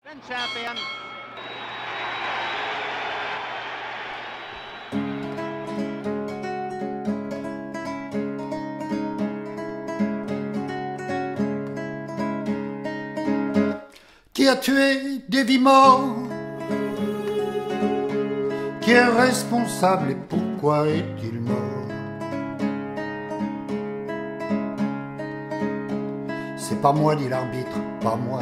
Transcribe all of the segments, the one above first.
Champion. Qui a tué Davy Moore? Qui est responsable et pourquoi est-il mort? C'est pas moi, dit l'arbitre, pas moi.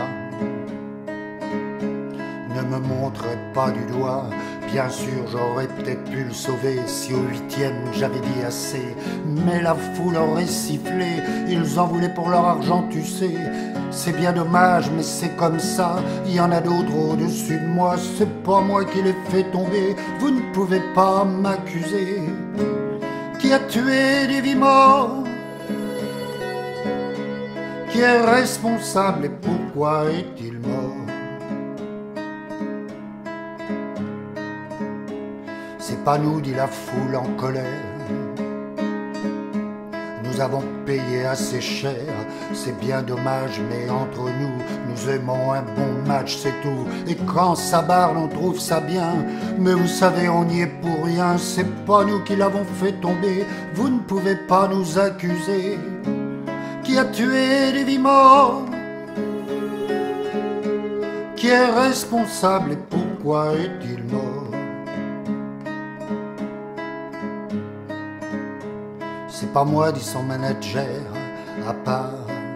Ne me montrez pas du doigt. Bien sûr, j'aurais peut-être pu le sauver si au 8e j'avais dit assez. Mais la foule aurait sifflé, ils en voulaient pour leur argent, tu sais. C'est bien dommage, mais c'est comme ça. Il y en a d'autres au-dessus de moi. C'est pas moi qui les fait tomber. Vous ne pouvez pas m'accuser. Qui a tué Davy Moore? Qui est responsable et pourquoi est-il mort? C'est pas nous, dit la foule en colère. Nous avons payé assez cher, c'est bien dommage, mais entre nous, nous aimons un bon match, c'est tout. Et quand ça barre, on trouve ça bien, mais vous savez, on n'y est pour rien. C'est pas nous qui l'avons fait tomber, vous ne pouvez pas nous accuser. Qui a tué Davy Moore? Qui est responsable et pourquoi est-il mort? C'est pas moi, dit son manager, à part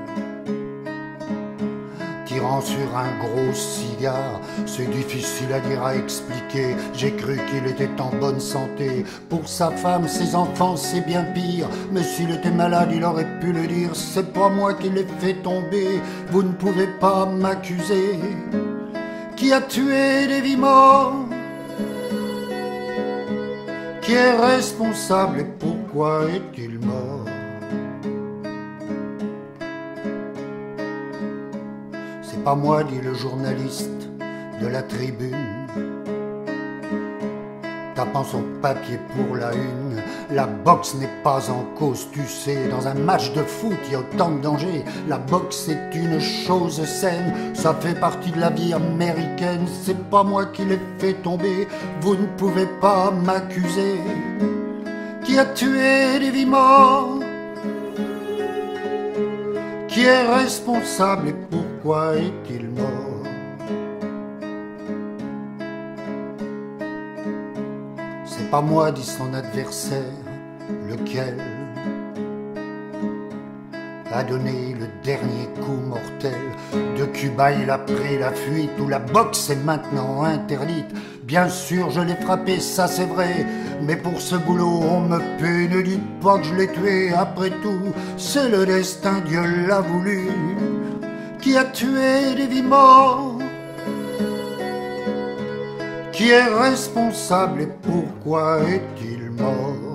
tirant sur un gros cigare. C'est difficile à dire, à expliquer. J'ai cru qu'il était en bonne santé. Pour sa femme, ses enfants, c'est bien pire. Mais s'il était malade, il aurait pu le dire. C'est pas moi qui l'ai fait tomber. Vous ne pouvez pas m'accuser. Qui a tué Davy Moore? Qui est responsable et pourquoi est-il mort? C'est pas moi, dit le journaliste de la Tribune, tapant son papier pour la une. La boxe n'est pas en cause, tu sais. Dans un match de foot, il y a autant de danger. La boxe est une chose saine, ça fait partie de la vie américaine. C'est pas moi qui l'ai fait tomber, vous ne pouvez pas m'accuser. Qui a tué Davy Moore? Qui est responsable et pourquoi est-il mort? C'est pas moi, dit son adversaire, lequel a donné le dernier coup mortel. De Cuba, il a pris la fuite, où la boxe est maintenant interdite. Bien sûr, je l'ai frappé, ça c'est vrai, mais pour ce boulot, on me paie. Ne dites pas que je l'ai tué, après tout, c'est le destin, Dieu l'a voulu. Qui a tué Davy Moore? Qui est responsable et pourquoi est-il mort?